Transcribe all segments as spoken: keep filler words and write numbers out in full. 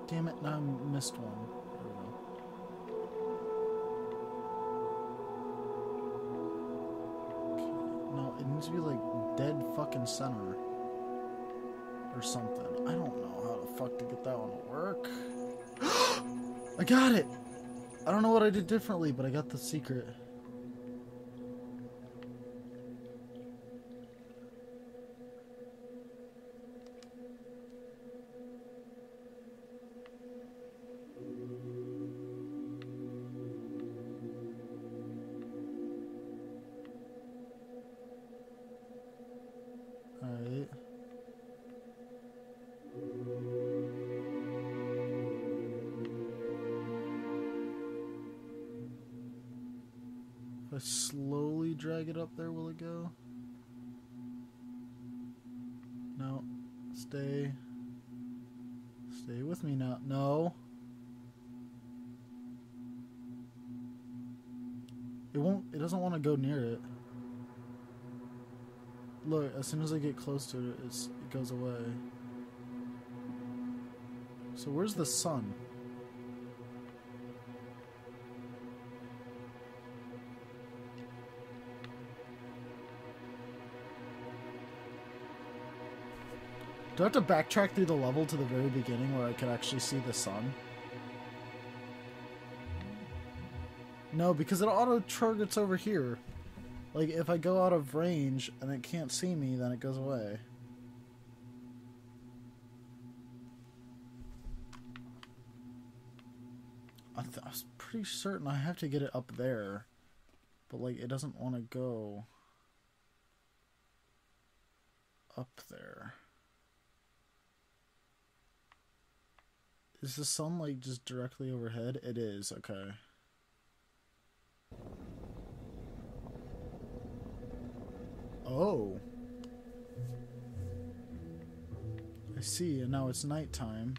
Damn it, now I missed one. There we go. Okay, no, it needs to be like dead fucking center. Or something. I don't know how the fuck to get that one to work. I got it! I don't know what I did differently, but I got the secret. Alright. If I slowly drag it up there, will it go? No. Stay. Stay with me now. No. It won't, it doesn't want to go near it. Look, as soon as I get close to it, it's, it goes away. So where's the sun? Do I have to backtrack through the level to the very beginning where I could actually see the sun? No, because it auto-targets over here. Like, if I go out of range and it can't see me, then it goes away. I, th I was pretty certain I have to get it up there. But, like, it doesn't want to go up there. Is the sun, like, just directly overhead? It is, okay. Oh. I see, and now it's nighttime.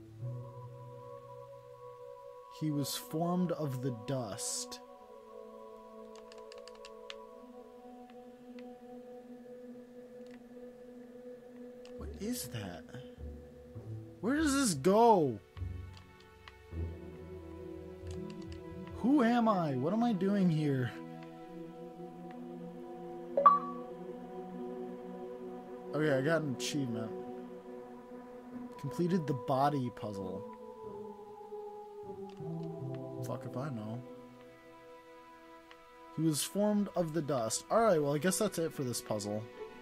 He was formed of the dust. What is that? Where does this go? Who am I? What am I doing here? Okay, I got an achievement. Completed the body puzzle. Fuck if I know. He was formed of the dust. Alright, well I guess that's it for this puzzle.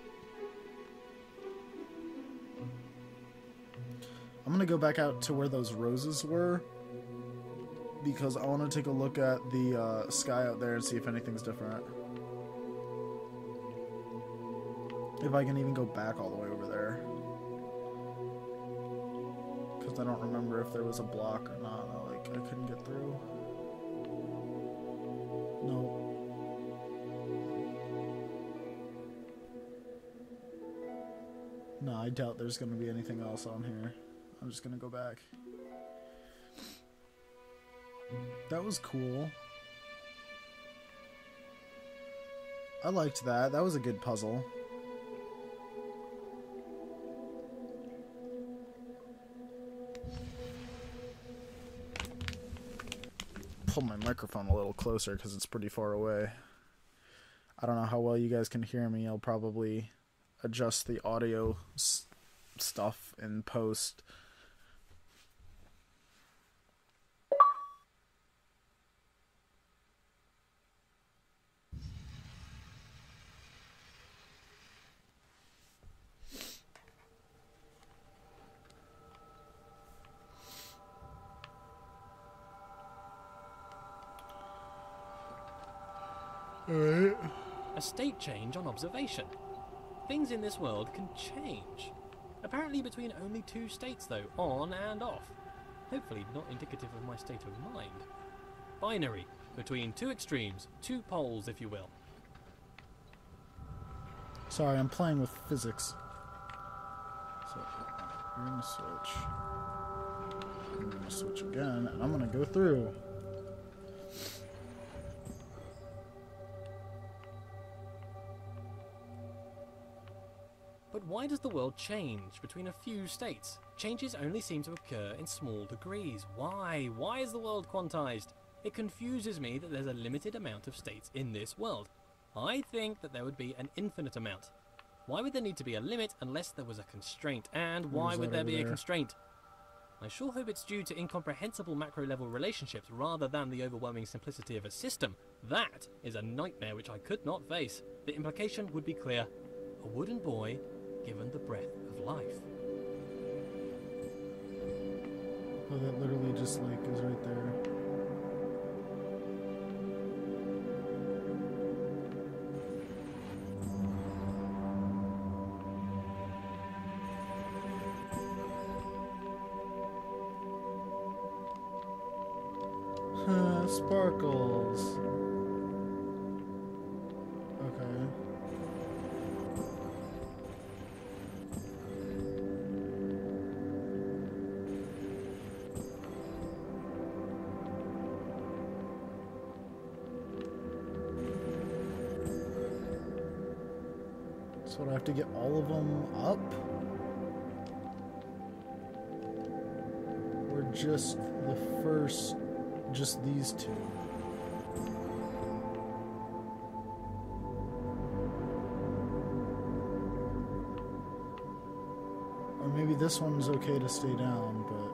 I'm gonna go back out to where those roses were, because I want to take a look at the uh, sky out there and see if anything's different. If I can even go back all the way over there. Because I don't remember if there was a block or not. I, like, I couldn't get through. No. No, I doubt there's going to be anything else on here. I'm just going to go back. That was cool. I liked that. That was a good puzzle. Pull my microphone a little closer because it's pretty far away. I don't know how well you guys can hear me. I'll probably adjust the audio s stuff in post. Alright. A state change on observation. Things in this world can change. Apparently between only two states though, on and off. Hopefully not indicative of my state of mind. Binary, between two extremes, two poles if you will. Sorry, I'm playing with physics. So, we're gonna switch. I'm gonna switch again, and I'm gonna go through. But why does the world change between a few states? Changes only seem to occur in small degrees. Why? Why is the world quantized? It confuses me that there's a limited amount of states in this world. I think that there would be an infinite amount. Why would there need to be a limit unless there was a constraint? And why would there be a constraint? I sure hope it's due to incomprehensible macro-level relationships rather than the overwhelming simplicity of a system. That is a nightmare which I could not face. The implication would be clear. A wooden boy given the breath of life. Oh, that literally just like is right there. Sparkles. Okay. So do I have to get all of them up? Or just the first... just these two? Or maybe this one's okay to stay down, but...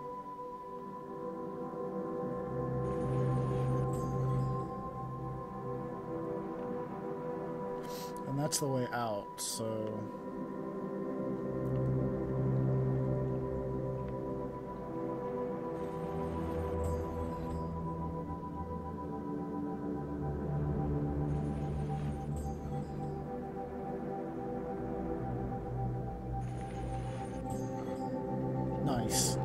and that's the way out, so... Nice.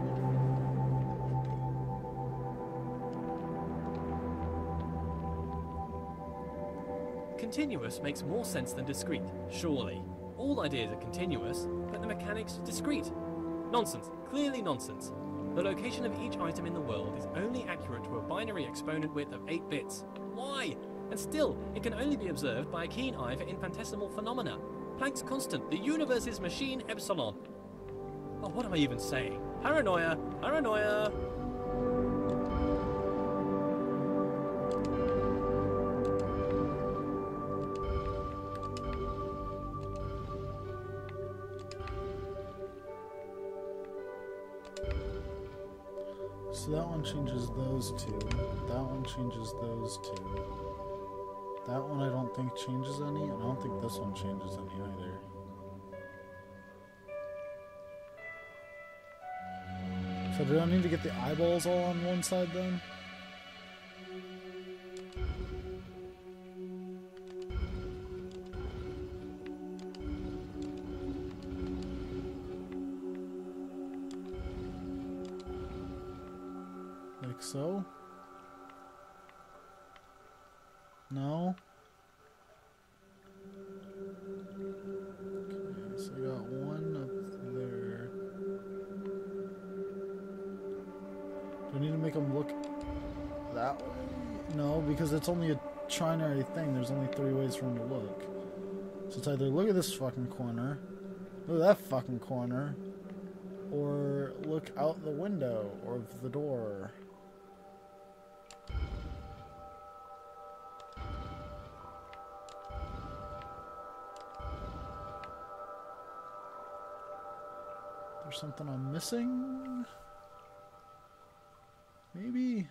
Continuous makes more sense than discrete, surely. All ideas are continuous, but the mechanics discrete. Nonsense. Clearly nonsense. The location of each item in the world is only accurate to a binary exponent width of eight bits. Why? And still, it can only be observed by a keen eye for infinitesimal phenomena. Planck's constant, the universe's machine epsilon. Oh, what am I even saying? Paranoia! Paranoia! So that one changes those two. That one changes those two. That one I don't think changes any, and I don't think this one changes any either. So do I need to get the eyeballs all on one side then? Like so? No? Okay, so I got one up there. Do I need to make them look that way? No, because it's only a trinary thing. There's only three ways for them to look. So it's either look at this fucking corner, look at that fucking corner, or look out the window or the door. There's something I'm missing? Maybe?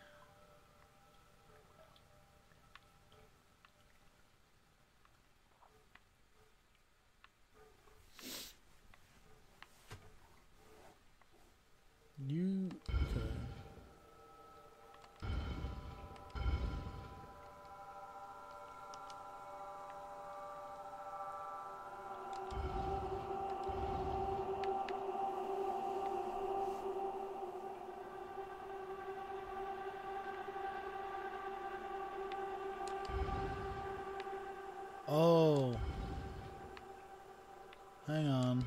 You... okay. Oh. Hang on.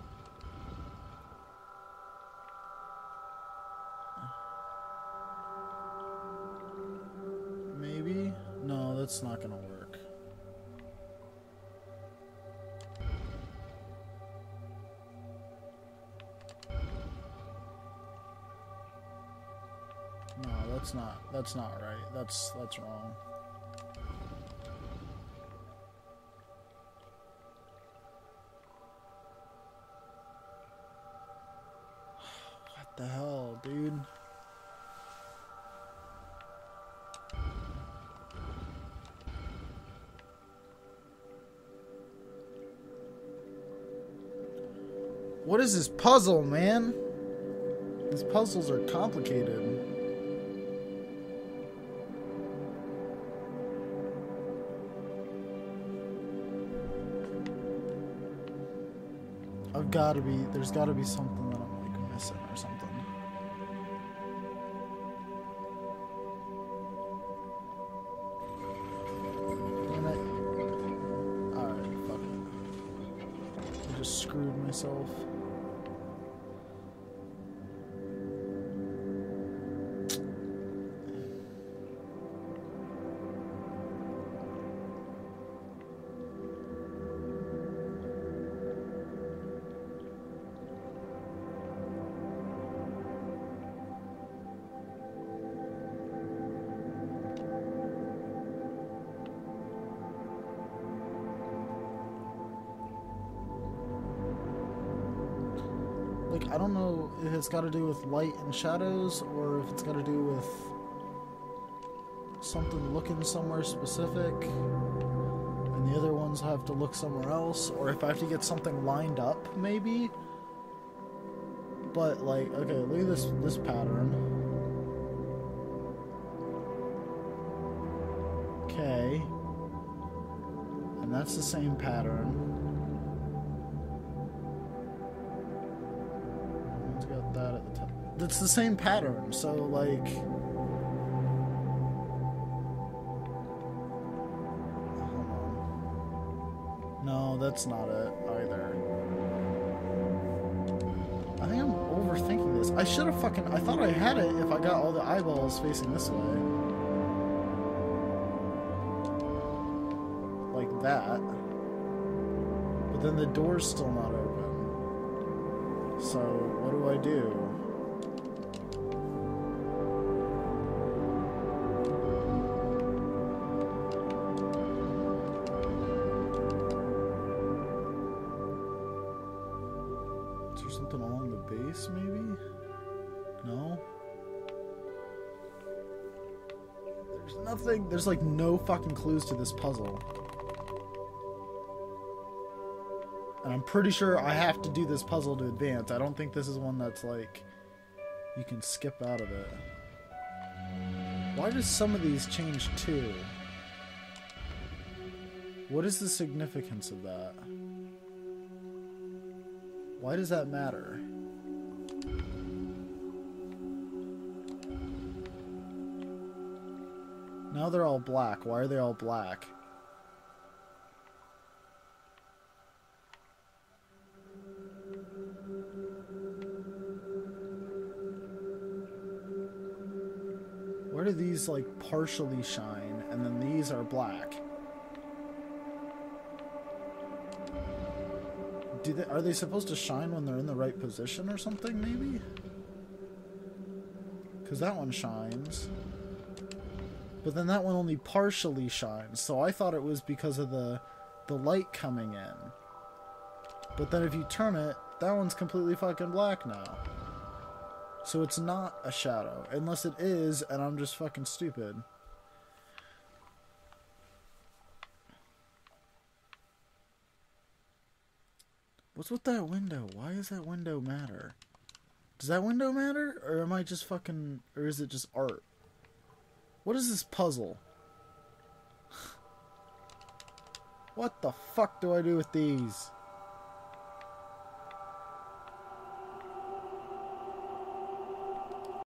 Maybe? No, that's not gonna work. No, that's not, that's not right. That's, that's wrong. What the hell, dude? What is this puzzle, man? These puzzles are complicated. I've gotta be, there's gotta be something that I'm like missing or something. Damn it. Alright, fuck it. I just screwed myself. Like, I don't know if it's got to do with light and shadows, or if it's got to do with something looking somewhere specific, and the other ones have to look somewhere else, or if I have to get something lined up, maybe. But, like, okay, look at this, this pattern. Okay. And that's the same pattern. Got that at the top. It's the same pattern, so like, hold on. No, that's not it either. I think I'm overthinking this. I should have fucking, I thought I had it if I got all the eyeballs facing this way. Like that. But then the door's still not open. So, what do I do? Is there something along the base, maybe? No? There's nothing, there's like no fucking clues to this puzzle. And I'm pretty sure I have to do this puzzle to advance. I don't think this is one that's like, you can skip out of it. Why does some of these change too? What is the significance of that? Why does that matter? Now they're all black. Why are they all black? Where do these like partially shine and then these are black? Do they, are they supposed to shine when they're in the right position or something maybe? Because that one shines. But then that one only partially shines. So I thought it was because of the the light coming in. But then if you turn it, that one's completely fucking black now. So it's not a shadow. Unless it is, and I'm just fucking stupid. What's with that window? Why does that window matter? Does that window matter? Or am I just fucking... Or is it just art? What is this puzzle? What the fuck do I do with these?